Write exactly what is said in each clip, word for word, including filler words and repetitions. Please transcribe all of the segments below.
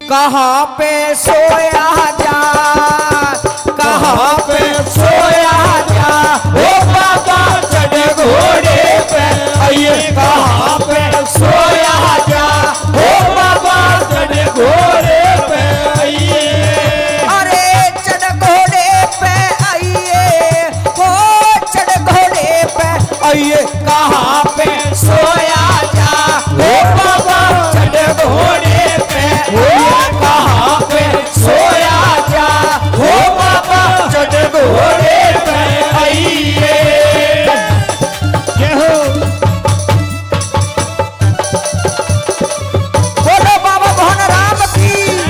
कहाँ पे सोया जा, कहाँ पे सोया जा, ओ बाबा चढ़े घोड़े पे आइए। कहाँ पे सोया जा, ओ बाबा चढ़े घोड़े पे आइए। अरे चढ़ घोड़े पे आइए, ओ चढ़ घोड़े पे आइए। कहाँ पे सोया जा, ओ बाबा चढ़े घोड़े पे आइए। कहाँ पे सोया जा, ओ बाबा चढ़ घोड़े पे आइए। बोलो बाबा भवनराम की।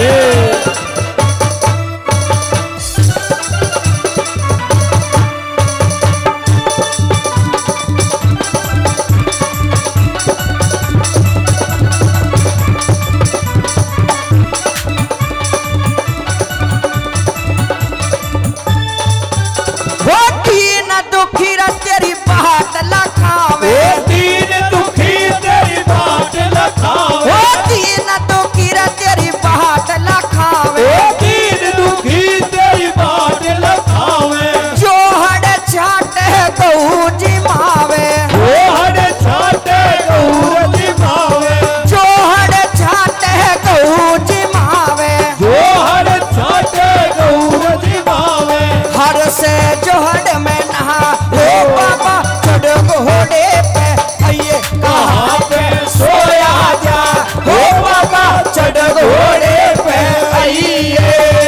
दुखी रा तेरी बाट लखावे, दीन दुखी तेरी बाट लखावे, दीन दुखी रा तेरी बाट लखावे, दीन दुखी तेरी बाट लखावे। जो हड़ छाटे गऊ जिमावे, जो हड़ छाटे गऊ जिमावे, जो हड़ छाटे गऊ जिमावे, जो हड़ छाटे गऊ जिमावे। हर से जो हड़ में ओ बाबा चढ़ घोड़े पे आइए। कहाँ पे सोया जा, ओ बाबा चढ़ घोड़े पे आइए।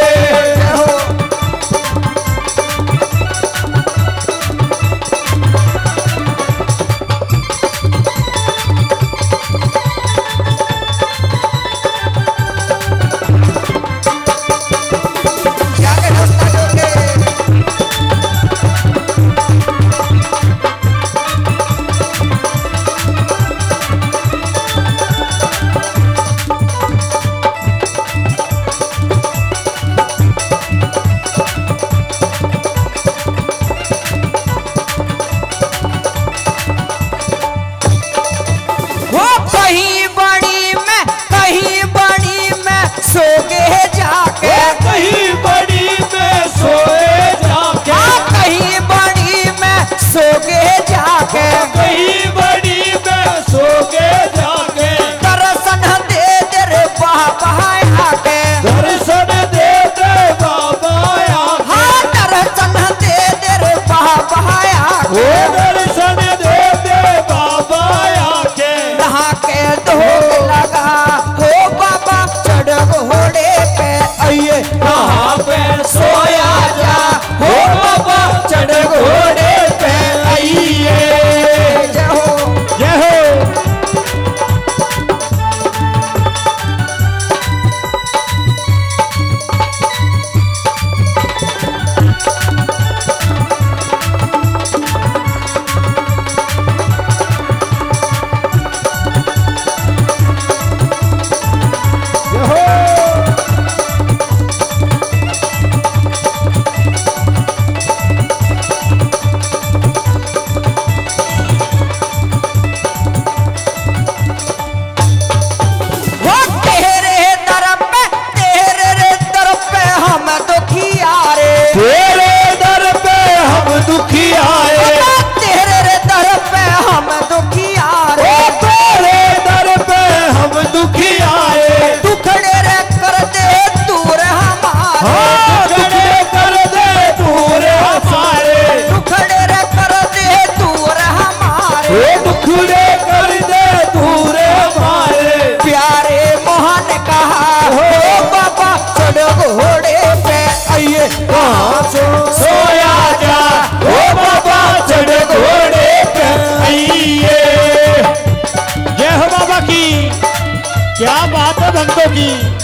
कहीं बड़ी में कहीं बड़ी में सोगे जाके, कहीं बड़ी में सोए जाके, कहीं बड़ी में सोगे जाके, कहीं बड़ी में सोगे जाके। दर्शन दे दे रे बाबा आके, दर्शन दे दे बाबा आके, हाँ दर्शन दे दे रे बाबा आके, दर्शन दे दे बाबा आके। नहा के धोख लगा, हो बाबा चढ़ घोड़े पे आइए। कहाँ पे सोया जा, हो बाबा चढ़ घोड़े पे आइए। जय हो जय हो। कहाँ से सोया जा, ओ बाबा चढ़ घोड़े पे आइए। जय हो बाबा की, क्या बात है भक्तों की।